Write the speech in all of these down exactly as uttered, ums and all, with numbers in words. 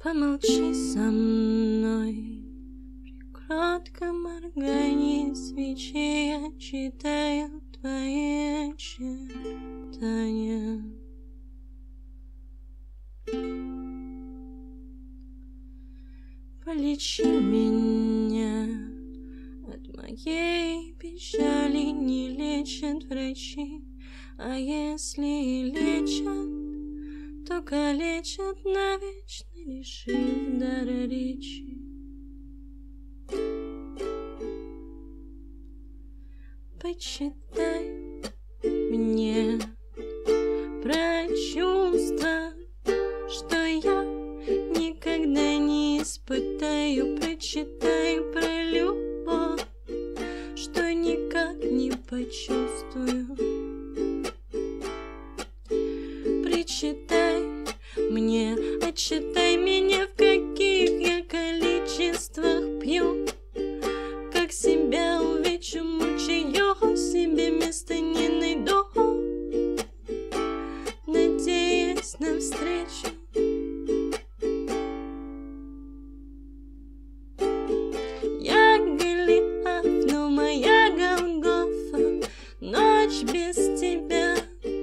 Помолчи со мной, при кротком моргании свечи я читаю твои очертания. Полечи меня от моей печали, не лечат врачи, а если и лечат, то калечат навечно, лишив дара речи. Почитай мне про чувства, что я никогда не испытаю. Прочитай про любовь, что никак не почувствую. Прочитай мне, отчитай меня, в каких я количествах пью, как себя увечу, мучаю, себе места не найду, надеясь на встречу. Я Голиаф, но моя Голгофа, ночь без тебя.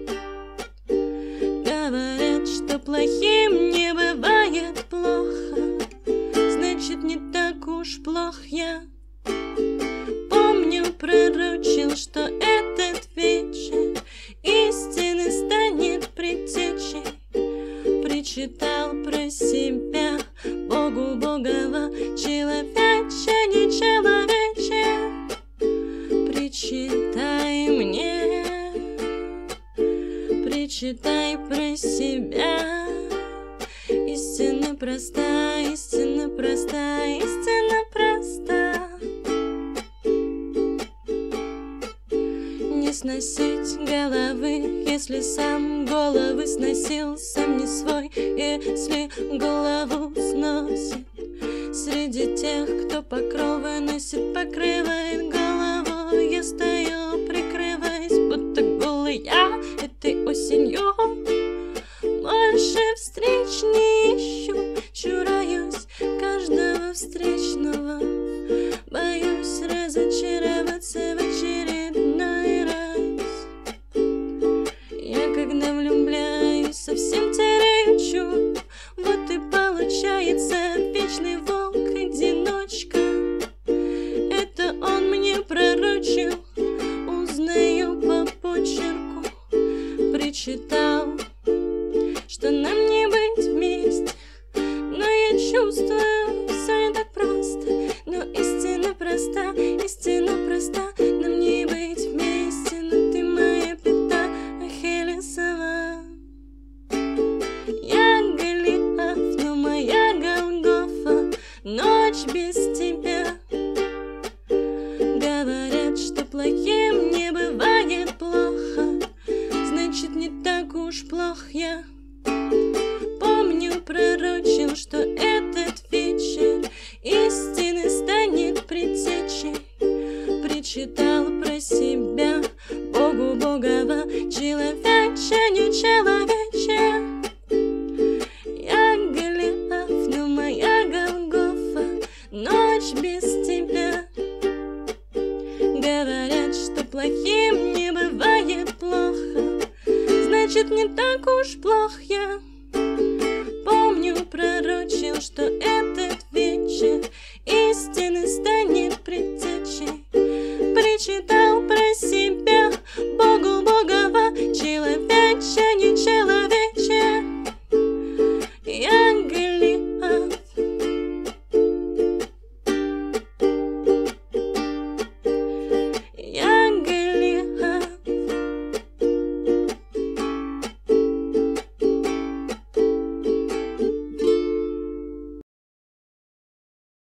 Говорят, что плохим не бывает плохо, значит, не так уж плох я. Помню, пророчил, что этот вечер истины станет предтечей. Причитал про себя Богу Богова, человече, не человече. Причитай мне, причитай про себя. Истина проста, истина проста, истина проста. Не сносить головы, если сам головы сносил, сам не свой, если голову сносит. Среди тех, кто покровы носит, покрывает голову, я стою, прикрываясь, будто голый я этой осенью. Больше встреч не ищу, чураюсь каждого встречного, боюсь разочароваться в очередной раз. Я когда влюбляюсь, совсем теряю чувств, вот и получается вечный волк-одиночка. Это он мне пророчил, узнаю по почерку. Причитал, что нам не быть вместе, но я чувствую, все не так просто. Но истина проста, истина проста, нам не быть вместе, но ты моя пята Ахиллесова. Я Голиаф, но моя Голгофа, ночь без тебя. Говорят, что плохим не бывает плохо, значит, не так уж плох я. Помню, пророчил, что этот вечер истины станет предтечей. Причитал про себя Богу Богова, человече, не человече. Я Голиаф, но моя Голгофа, ночь без тебя. Говорят, что плохим не бывает плохо, значит, не так уж плох я. Помню, пророчил, что это